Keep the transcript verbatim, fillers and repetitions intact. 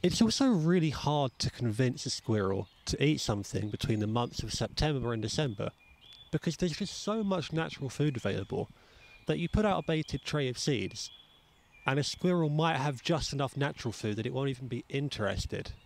It's also really hard to convince a squirrel to eat something between the months of September and December, because there's just so much natural food available that you put out a baited tray of seeds and a squirrel might have just enough natural food that it won't even be interested